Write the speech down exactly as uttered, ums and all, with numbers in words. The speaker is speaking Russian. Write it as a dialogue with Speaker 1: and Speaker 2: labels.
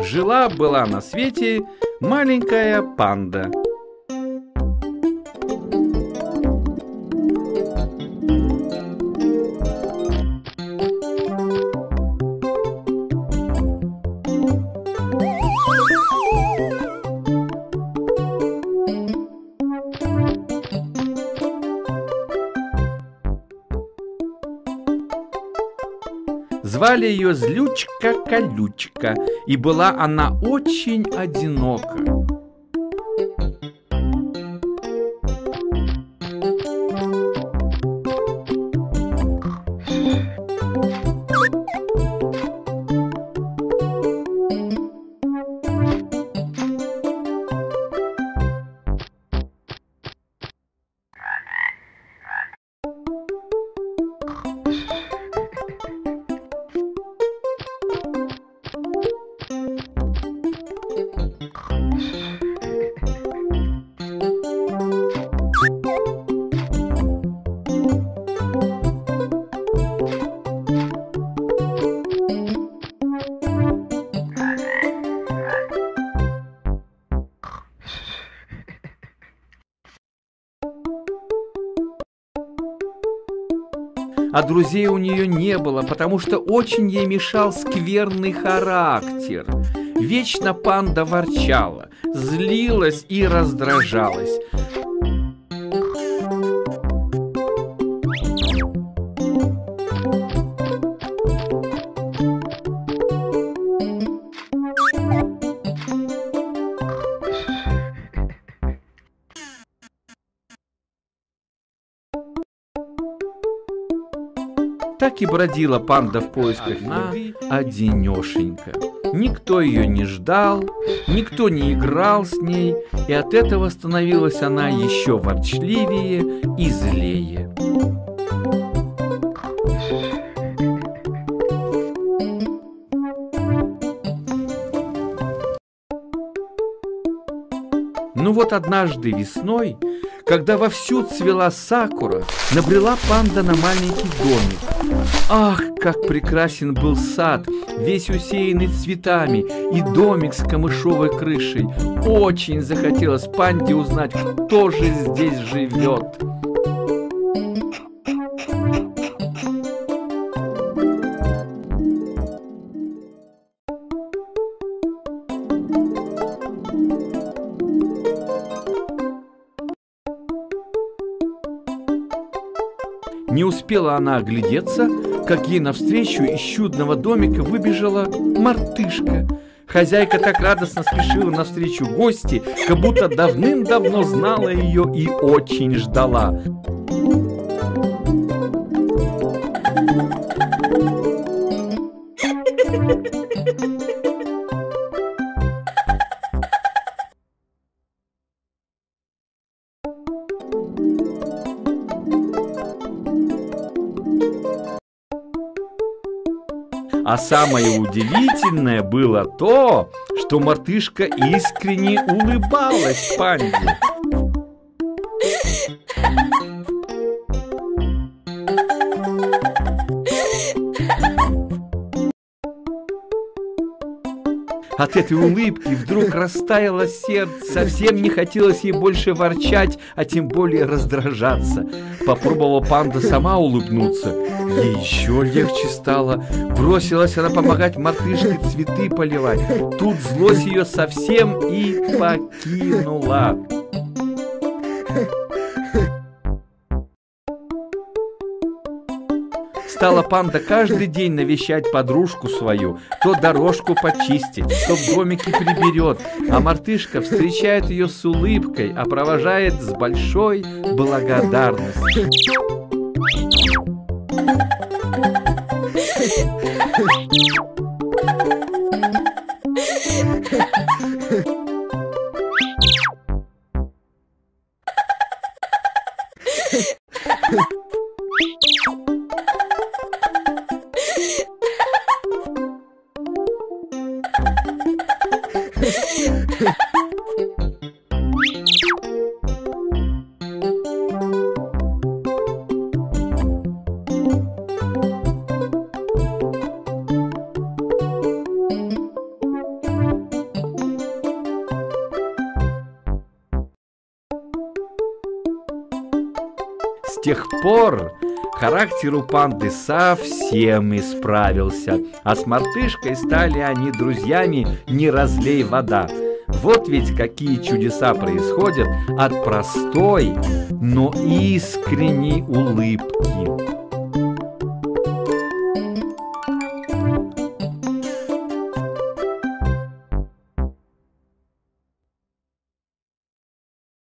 Speaker 1: Жила-была на свете маленькая панда. Звали ее Злючка-колючка, и была она очень одинока. А друзей у нее не было, потому что очень ей мешал скверный характер. Вечно панда ворчала, злилась и раздражалась. Так и бродила панда в поисках еды одинешенька. Никто ее не ждал, никто не играл с ней, и от этого становилась она еще ворчливее и злее. Ну вот однажды весной, когда вовсю цвела сакура, набрела панда на маленький домик. Ах, как прекрасен был сад, весь усеянный цветами, и домик с камышовой крышей. Очень захотелось панде узнать, кто же здесь живет. Не успела она оглядеться, как ей навстречу из чудного домика выбежала мартышка. Хозяйка так радостно спешила навстречу гости, как будто давным-давно знала ее и очень ждала. А самое удивительное было то, что мартышка искренне улыбалась панде. От этой улыбки вдруг растаяло сердце. Совсем не хотелось ей больше ворчать, а тем более раздражаться. Попробовала панда сама улыбнуться. Ей еще легче стало. Бросилась она помогать мартышке цветы поливать. Тут злость ее совсем и покинула. Стала панда каждый день навещать подружку свою, то дорожку почистит, то в домике приберет, а мартышка встречает ее с улыбкой, а провожает с большой благодарностью. С тех пор характер у панды совсем исправился, а с мартышкой стали они друзьями не разлей вода. Вот ведь какие чудеса происходят от простой, но искренней улыбки.